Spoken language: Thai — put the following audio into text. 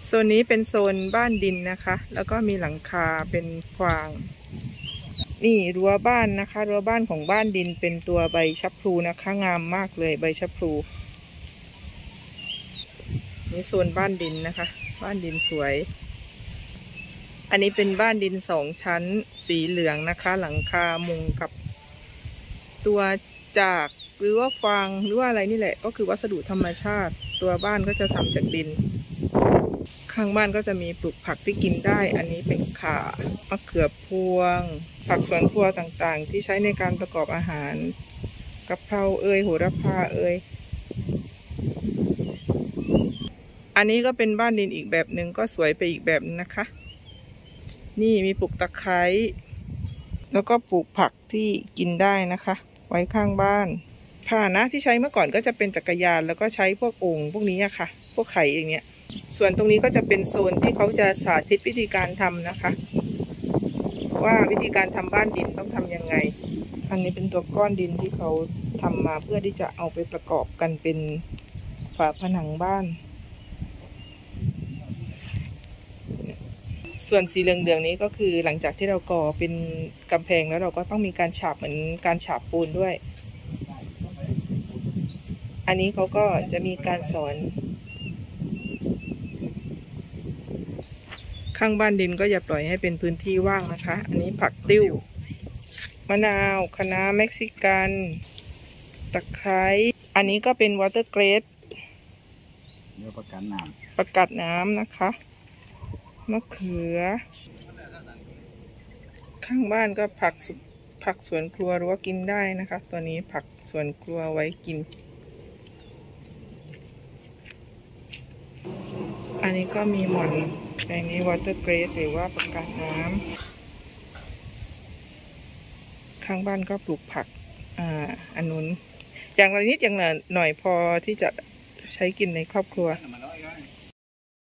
โซนนี้เป็นโซนบ้านดินนะคะแล้วก็มีหลังคาเป็นฟางนี่รั้วบ้านนะคะรั้วบ้านของบ้านดินเป็นตัวใบชะพลูนะคะงามมากเลยใบชะพลูนี่โซนบ้านดินนะคะบ้านดินสวยอันนี้เป็นบ้านดิน2 ชั้นสีเหลืองนะคะหลังคามุงกับตัวจากหรือว่าฟางหรือว่าอะไรนี่แหละก็คือวัสดุธรรมชาติตัวบ้านก็จะทำจากดินข้างบ้านก็จะมีปลูกผักที่กินได้อันนี้เป็นข่ามะเขือพวงผักสวนครัวต่างๆที่ใช้ในการประกอบอาหารกะเพราโหระพาอันนี้ก็เป็นบ้านดินอีกแบบหนึ่งก็สวยไปอีกแบบนึงนะคะนี่มีปลูกตะไคร้แล้วก็ปลูกผักที่กินได้นะคะไว้ข้างบ้านพาหนะที่ใช้เมื่อก่อนก็จะเป็นจักรยานแล้วก็ใช้พวกโอ่งพวกนี้อะค่ะพวกไข่อย่างเงี้ยส่วนตรงนี้ก็จะเป็นโซนที่เขาจะสาธิตวิธีการทำนะคะว่าวิธีการทำบ้านดินต้องทำยังไงอันนี้เป็นตัวก้อนดินที่เขาทำมาเพื่อที่จะเอาไปประกอบกันเป็นฝาผนังบ้านส่วนสีเหลืองๆนี้ก็คือหลังจากที่เราก่อเป็นกำแพงแล้วเราก็ต้องมีการฉาบเหมือนการฉาบปูนด้วยอันนี้เขาก็จะมีการสอนข้างบ้านดินก็อย่าปล่อยให้เป็นพื้นที่ว่างนะคะอันนี้ผักติ้วมะนาวคะน้าเม็กซิกันตะไคร้อันนี้ก็เป็นวอเตอร์เกรดเนื้อประกาศน้ำนะคะมะเขือข้างบ้านก็ผักสวนครัวหรือว่ากินได้นะคะตัวนี้ผักสวนครัวไว้กินอันนี้ก็มีหม่อนในนี้วอเตอร์เกรดหรือว่าประกาศน้ำข้างบ้านก็ปลูกผักอันนู้นอย่างละนิดอย่างละหน่อยพอที่จะใช้กินในครอบครัว